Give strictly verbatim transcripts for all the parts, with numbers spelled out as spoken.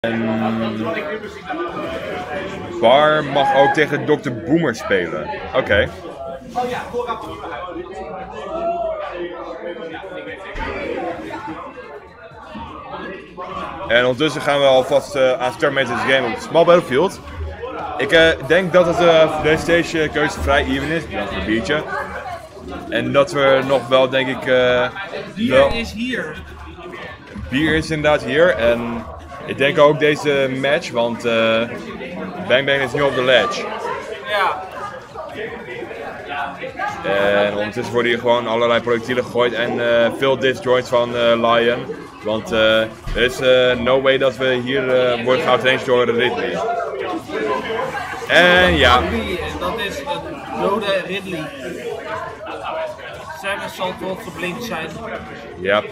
En Bar mag ook tegen dokter Boomer spelen. Oké. Okay. En ondertussen gaan we alvast uh, aan start met deze game op Small Battlefield. Ik uh, denk dat het uh, voor deze stage uh, keuze vrij even is, bedankt voor een biertje. En dat we nog wel, denk ik... Uh, bier wel... is hier. Bier is inderdaad hier en ik denk ook deze match, want uh, Bang Bang is nu op de ledge. Ja. En ondertussen worden hier gewoon allerlei projectielen gegooid en uh, veel disjoints van uh, Lion. Want uh, er is uh, no way dat we hier uh, worden geoutranged door Ridley. En ja. Dat is een dode Ridley. Samus zal toch geblinkt zijn. Ja.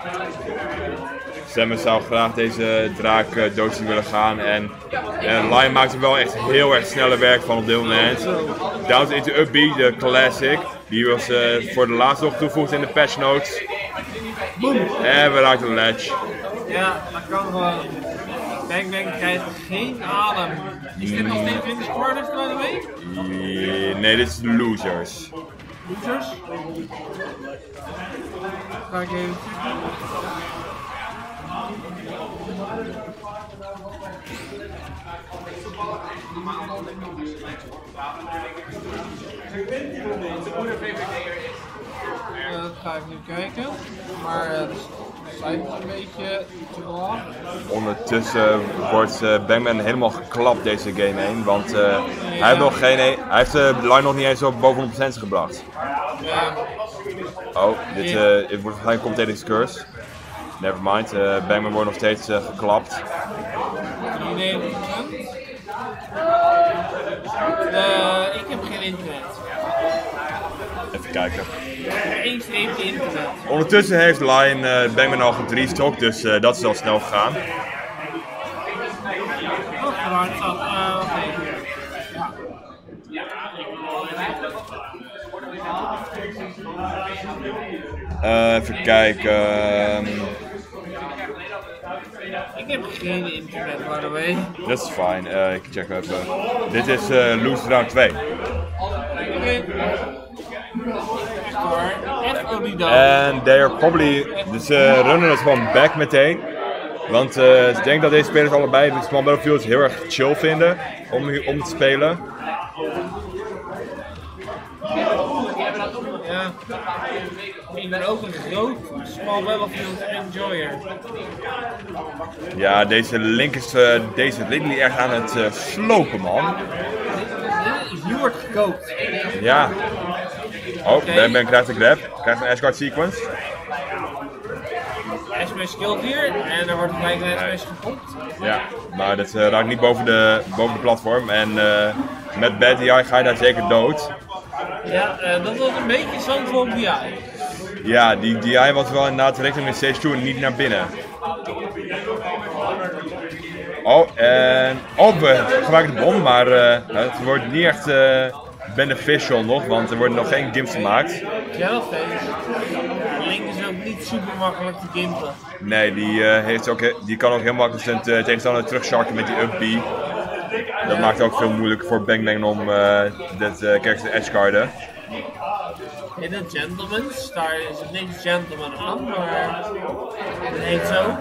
Samus zou graag deze draak uh, dood zien willen gaan. En uh, Lion maakt er wel echt heel erg snelle werk van op dit moment. Down into Up B, de classic. Die was uh, voor de laatste nog toegevoegd in de patch notes. Boom. En we raken de ledge. Ja, dat kan gewoon. Bang Bang krijgt geen adem. Is dit nog steeds Winter Quarters, by the way? Nee, dit is de losers. Losers? Ga ik even checken. Uh, dat ga ik nu kijken, maar het zijn een beetje te laag. Ondertussen wordt uh, Bang Bang helemaal geklapt deze game heen, want uh, ja. hij heeft nog geen, hij heeft de uh, line nog niet eens op boven honderd procent gebracht. Ja. Oh, dit uh, het wordt waarschijnlijk Commentating's Curse. Nevermind, uh, Bang Bang wordt nog steeds uh, geklapt. drieënnegentig procent. Uh, ik heb geen internet. Even kijken. Eén streepje internet. Ondertussen heeft Lion uh, Bang Bang al gedriestok, dus uh, dat is al snel gegaan. Oh, waar het zat. Uh, Oké. Uh, even kijken. Ik heb geen internet, by the way. Dat is fijn, uh, ik check even. Dit is uh, Loose Round twee. Oké. En they are probably, dus ze uh, runnen het gewoon back meteen. Want uh, ik denk dat deze spelers allebei de Small Battlefield heel erg chill vinden om, om te spelen. Ja, ik ben ook een groot Small Battlefield enjoyer. Ja, deze Link is uh, deze Ridley echt aan het uh, slopen, man. Hier wordt gekookt. Ja. Oh, okay. Ben, ben krijgt de grab, krijgt een Ashguard sequence. Smash killed hier en er wordt gelijk een Smash gepompt. Ja, maar dat uh, raakt niet boven de, boven de platform en uh, met Bad D I ga je daar zeker dood. Ja, uh, dat was een beetje zo'n voor D I. Ja, die D I was wel inderdaad richting de stage toe en niet naar binnen. Oh, en... Oh, we gebruiken de bom, maar uh, het wordt niet echt uh, beneficial nog, want er worden nog geen gimps gemaakt. Ja, dat is. Ja, Link is ook niet super makkelijk te gimpen. Nee, die, uh, heeft ook, die kan ook heel makkelijk zijn uh, tegenstander terugsharken met die up B. Dat maakt het ook veel moeilijker voor Bang Bang om uh, dat uh, character te edgeguarden. In een gentleman's, daar is het niet gentleman aan, maar het heet zo.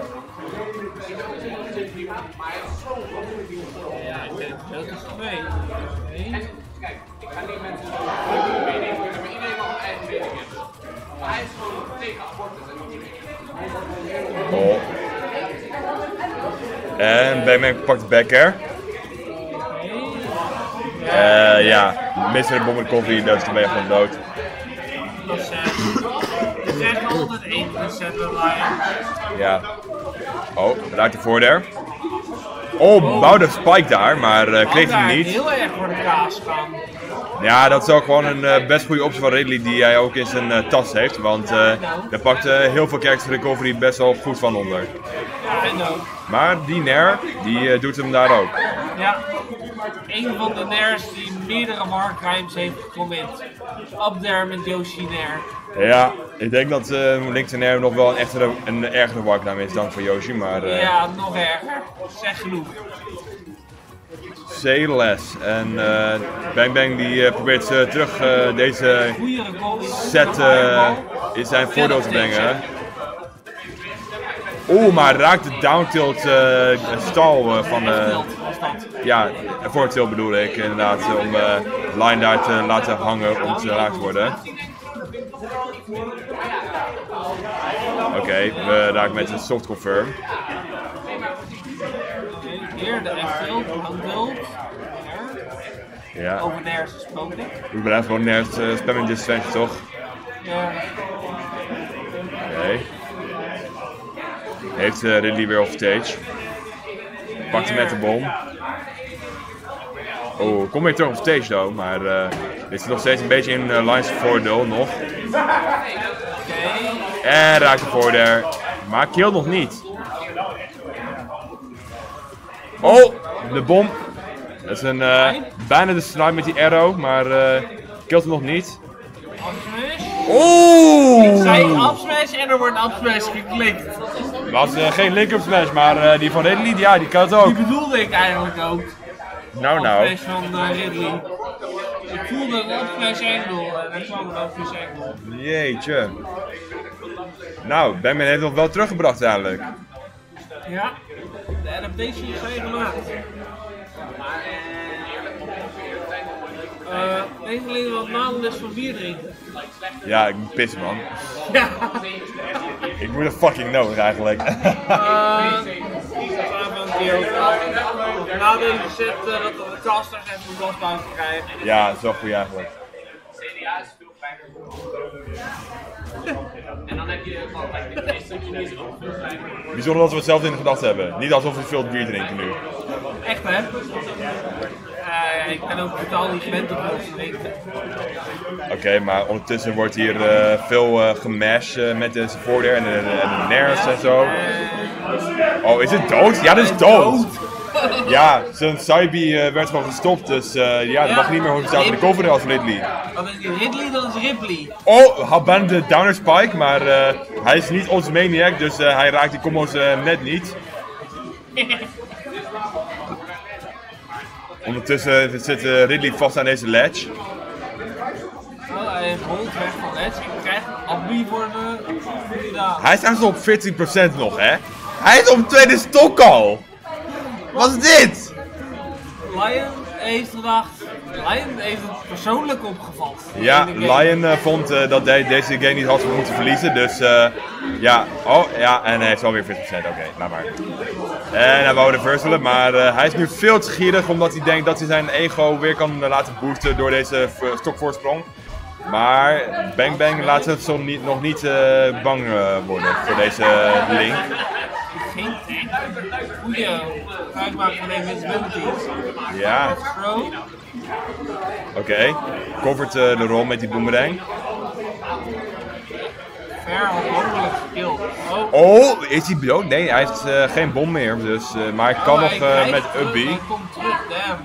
Ja, ik denk dat is twee. Nee. Kijk, ik ga niet met mening, maar iedereen mag een eigen mening hebben. Maar hij is gewoon tegen abortus. Oh. En Bang Bang pakt de backer. Uh, ja, mister de bom met koffie, dat is dan ben je gewoon dood. We krijgen altijd één procent Lion. Ja. Oh, raakt de voordeur. Oh, bouwde een spike daar, maar uh, kreeg hij niet. Heel erg voor de kaas gaan. Ja, dat is ook gewoon een uh, best goede optie van Ridley die hij ook in zijn uh, tas heeft. Want uh, daar pakt uh, heel veel character recovery best wel goed van onder. Ja, en ook. Maar die Nair, die uh, doet hem daar ook. Ja, een van de Nairs die meerdere Warcrimes heeft gecommit. Up there met Yoshi Nair. Ja, ik denk dat uh, Link ten Air nog wel een, echte, een ergere warknaam is dan voor Yoshi, maar... Uh, ja, nog erger. Zeg genoeg. C-less. En uh, Bang Bang die uh, probeert uh, terug uh, deze set uh, in zijn voordeel te brengen. Oeh, maar raakt de down tilt uh, stal uh, van de... Ja, voor tilt bedoel ik inderdaad, uh, om uh, Line daar te laten hangen om te raakt te worden. Oké, okay, we raken met een soft confirm. Hier de F-tilt, hang-tilt. Ja. Over nerds gesproken. We blijven gewoon nerds uh, spammen in dit sventje, toch? Ja. Oké. Okay. Heeft uh, Ridley weer off stage. Pakt hem met de bom. Oh, kom weer terug op stage though, maar uh, dit is nog steeds een beetje in uh, Line's voordeel nog. En raakt de voordeel, maar kill nog niet. Oh, de bom. Dat is een, uh, bijna de slime met die arrow, maar uh, killt hem nog niet. Oeh! Ik zei upsmash en er wordt upsmash geklikt. Het was uh, geen link-up smash, maar uh, die van Ridley, ja, die kan het ook. Die bedoelde ik eigenlijk ook. Nou, nou. Upsmash van uh, Ridley. Ik voelde een upsmash angle en er kwam een upsmash angle. Jeetje. Nou, Bangman heeft het nog wel teruggebracht eigenlijk. Ja, de adaptation is heel gemaakt. Uh, weet alleen wat nadeel is van bier drinken. Ja, ik moet pissen man. Ja. Ik moet een fucking nodig eigenlijk. Uh, Na deze set uh, dat we de caster even een blasbuis krijgen. Ja, dat is wel goed eigenlijk. C D A is veel fijner. En dan heb je gewoon de meeste knieën erop. Bijzonder dat we hetzelfde in de gedachten hebben. Niet alsof we veel bier drinken nu. Echt hè? Uh, ik ben ook totaal niet gewend op ons drinken. Oké, okay, maar ondertussen wordt hier uh, veel uh, gemashed uh, met deze voordeur en de, de, de nerds en zo. Oh, is het dood? Ja, dat is dood! Ja, zijn Saibi uh, werd gewoon gestopt, dus uh, ja, dat ja, mag niet meer hoog staan de cover als Ridley. Dat is niet Ridley, dat is Ripley. Oh, had bijna de downer spike, maar uh, hij is niet onze maniac, dus uh, hij raakt die combos uh, net niet. Ondertussen zit uh, Ridley vast aan deze ledge. Oh, hij rolt weg van ledge en krijgt een abbi voor de kandidaat. Hij staat op veertien procent nog, hè? Hij is op een tweede stok al! Wat is dit? Lion heeft gedacht, Lion heeft het persoonlijk opgevat. Ja, Lion uh, vond uh, dat hij deze game niet had moeten verliezen, dus uh, ja, oh ja, en hij heeft alweer veertig procent, oké, okay, laat maar. En hij wou reversalen, maar uh, hij is nu veel te gierig omdat hij denkt dat hij zijn ego weer kan uh, laten boosten door deze stokvoorsprong. Maar Bang Bang laat het zo niet, nog niet uh, bang uh, worden voor deze uh, Link. Geen goede gebruik maken van invincibilities. Ja. Oké, okay. Covert uh, de rol met die boomerang. Ver onmogelijk gekild. Oh. Oh, is hij dood? Nee, hij heeft uh, geen bom meer, dus, uh, maar hij kan oh, nog uh, met Ubby. Hij komt terug, damn.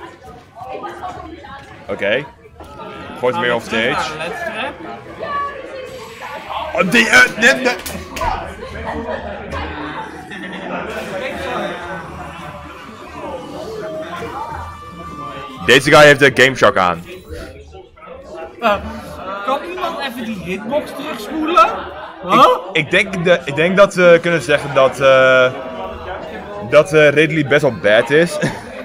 Oké. Okay. Gooit hem weer off stage. Oh, die, uh, nee, nee. Deze guy heeft de Game Shock aan. Uh, kan iemand even die hitbox terugspoelen? Huh? Ik, ik, denk de, ik denk dat we kunnen zeggen dat, uh, dat uh, Ridley best wel bad is.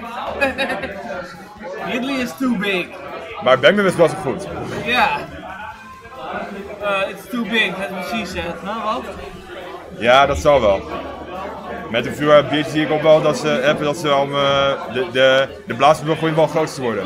Ridley is too big. Maar Bangman is wel zo goed. Ja. Yeah. Uh, it's too big, that's what she said. Huh, wat? Ja, dat zal wel. Met de vuur biertjes zie ik ook wel dat ze hebben dat ze om uh, de, de, de blaas nog gewoon wel groter te worden.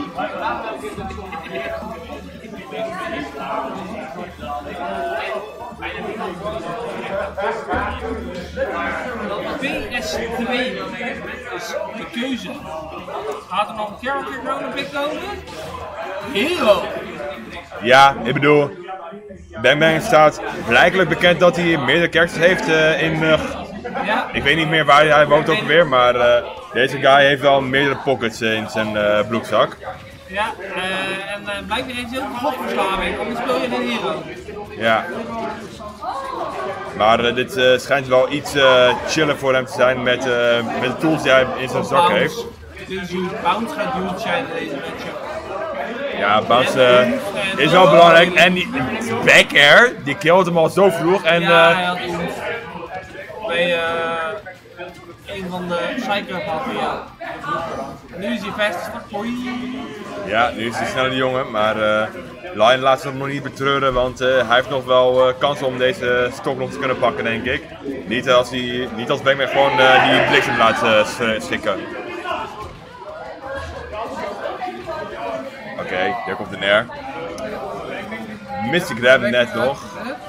P S twee is de keuze. Gaat er nog een character Crown pick komen? Hero! Ja, ik bedoel, Bang Bang staat blijkbaar bekend dat hij meerdere characters heeft uh, in... Uh, ja. Ik weet niet meer waar hij woont ook weer, maar uh, deze guy heeft wel meerdere pockets uh, in zijn uh, broekzak. Ja, uh, en uh, blijkbaar heeft hij ook een gokverslaving, anders speel je geen hero. Ja. Maar uh, dit uh, schijnt wel iets uh, chiller voor hem te zijn met, uh, met de tools die hij in zijn zak heeft. Dus bounce gaat huge zijn in deze matchup. Ja, bounce uh, is wel belangrijk. En die back air, die killt hem al zo vroeg. En, uh, ja, hij had iets bij uh, een van de Psycho had hij, ja. En nu is hij vast. Ja, nu is hij snel die jongen, maar uh, Lion laat zich nog niet betreuren, want uh, hij heeft nog wel uh, kans om deze stok nog te kunnen pakken, denk ik. Niet als, hij, niet als Backman gewoon uh, die bliksem laat uh, schikken. Oké, okay, hier komt de Nair. Mist de grab net nog.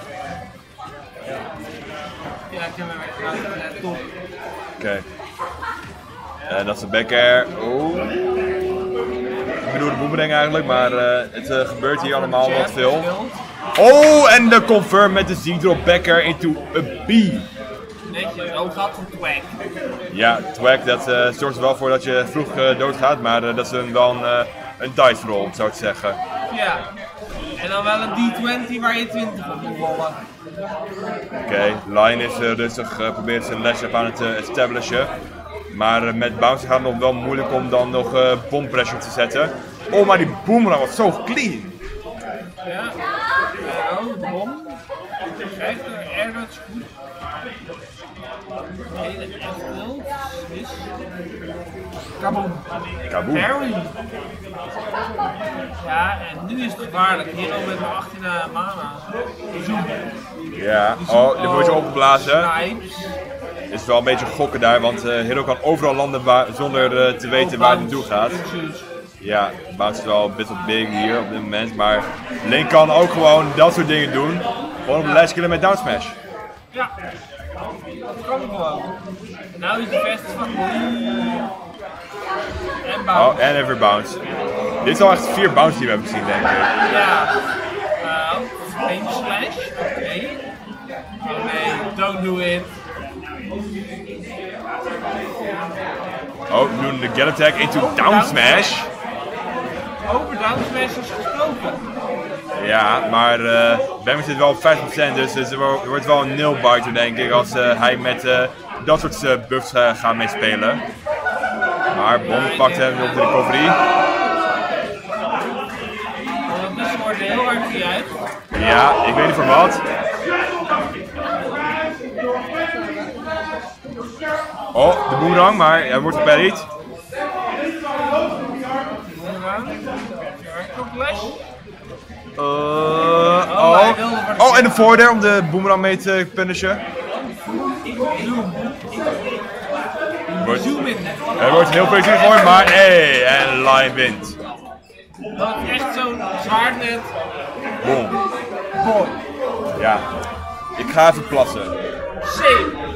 Ja, ik heb hem net top. Oké. Okay. Uh, dat is de back air. Oh. Ik bedoel de boomerang eigenlijk, maar uh, het uh, gebeurt hier allemaal wat veel. Oh, en de confirm met de Z-drop back air into a B. Netjes, ook had een twag. Ja, twag, dat uh, zorgt er wel voor dat je vroeg uh, doodgaat, maar uh, dat is een, wel een, uh, een dice roll, zou ik zeggen. Ja, en dan wel een D twintig waar je twintig op moet rollen. Oké, okay. Lion is uh, rustig, uh, probeert zijn ledge aan het uh, establishen. Maar uh, met bounce gaat het nog wel moeilijk om dan nog uh, bomb pressure te zetten. Oh, maar die boomerang was zo clean! Ja, oh, de bom. Kijk, de air is goed. Hele F-tilt is... Kaboom. Kaboom. Parry. Ja, en nu is het gevaarlijk. Hier al met mijn achttien mana. Zoom. Ja, oh, dit wordt je opgeblazen. Snipes. Is wel een beetje gokken daar, want uh, Hero kan overal landen zonder uh, te weten waar hij naartoe gaat. Ja, bounce is wel best wel big hier op dit moment, maar Link kan ook gewoon dat soort dingen doen. Gewoon op de lijst killen met down smash. Ja, dat kan gewoon. En nou is de best van en bounce. Oh, en even bounce. Dit is al echt vier bounce die we hebben gezien, denk ik. Ja, nou, één slash, oké. Okay. Oh nee, don't do it. Oh, we doen de get attack into down smash. Over down smash is gesproken. Ja, maar uh, Bam zit wel op vijf procent, dus het wordt wel een nailbiter denk ik als uh, hij met uh, dat soort uh, buffs uh, gaat meespelen. Maar Bom pakt hem op de recovery. Dat is wordt heel hard uit. Ja, ik weet niet voor wat. Oh, de boomerang, maar hij wordt geparried. Uh, oh. oh, en de voordeur om de boomerang mee te punishen. Wordt, er wordt heel veel gegooid, maar hey, en Lion wint. Dat is echt zo'n zwaardnet. Boom. Ja, ik ga even plassen. Safe.